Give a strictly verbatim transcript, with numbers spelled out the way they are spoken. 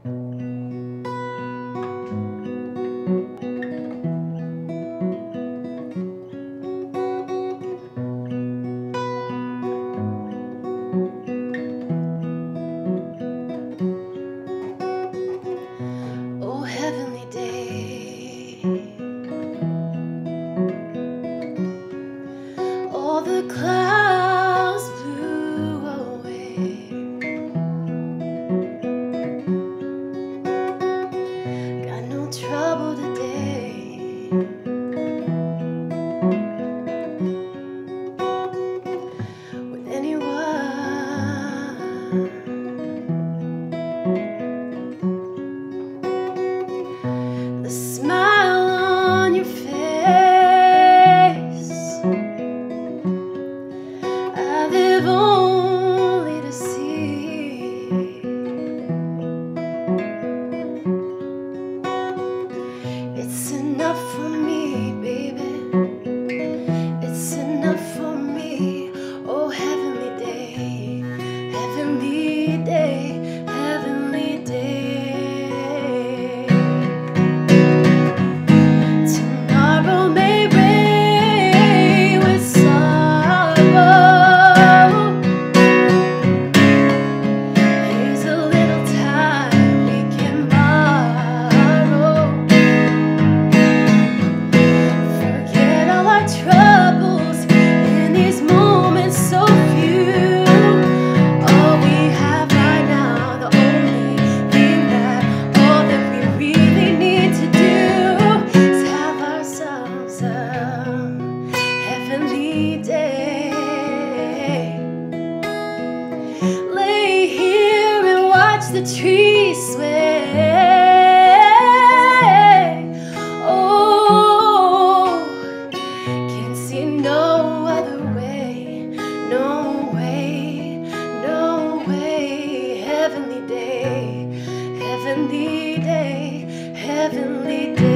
Oh, heavenly day, all the clouds blew away. Got no trouble today. With anyone. The smile on your face, I live only to see. It's enough for me, baby. It's enough for me. Oh, heavenly day, heavenly day, heavenly day. Tomorrow may rain with sorrow. Here's a little time we can borrow. Forget all our troubles in these moments so few. All we have right now, the only thing that, all that we really need to do is have ourselves a heavenly day. Lay here and watch the trees sway. Oh, can't see no other way, no way, no way. Heavenly day, heavenly day, heavenly day.